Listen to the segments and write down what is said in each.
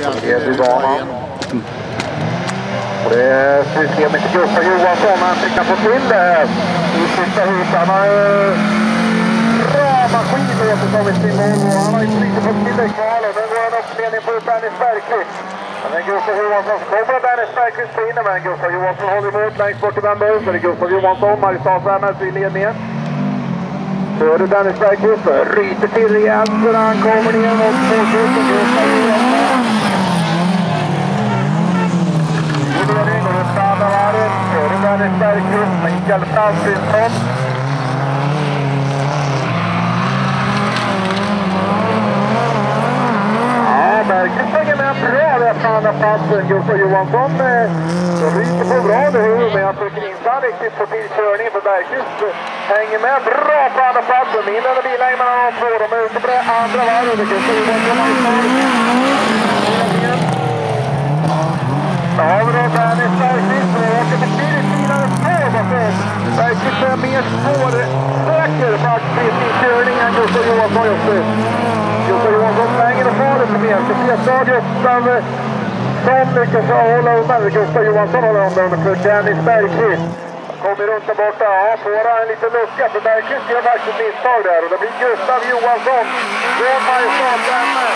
Edybanan. Och det är systemet till Gustav Johansson. Han fick få till det här i sista huset. Han har bra maskin återkommit till mål. Han har inte riktigt fått till det i kvalen. Nu går han upp ledning på Dennis Bergqvist. Men Gustav Johansson kommer Dennis Bergqvist in. Men Gustav Johansson håller emot längst bort till Värmberg. Så det är Gustav Johansson, Mariestads Värmberg i ledningen. Så är det Dennis Bergqvist. Ryter till rejält så han kommer ner mot målskjuten Gustav Johansson. Ledning och stannar varvet. Så är det Dennis Bergqvist, Mikael Fransson. Bergqvist hänger med bra efter andra platsen. Gustav Johansson ryter på bra nu, men jag tycker inte han riktigt får till körningen för Bergqvist hänger med bra på andra platsen. Mindre bilar mellan de två. De är ute på det andra varvet. Gustav Johansson. Ja, vi då Dennis Bergqvist. Vi åker betydligt finare spår. Bergqvist är mer spårsäker faktiskt i körningen än Gustav Johansson just nu. Gustav Johansson svänger och far lite mer. Så Gustav som lyckas hålla undan. Gustav Johansson håller undan för Dennis Bergqvist. Kommer runt där borta. Ja, får han en liten lucka. För Bergqvist gör faktiskt misstag där. Och det blir Gustav Johansson. Från Mariestads Värmberg.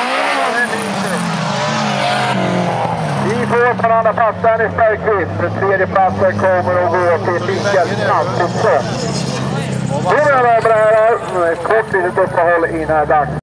Vi får på andra plats Dennis Bergqvist. Den tredje platsen kommer att gå till Mikael Fransson. Nu är det här. Kort litet uppehåll innan dags.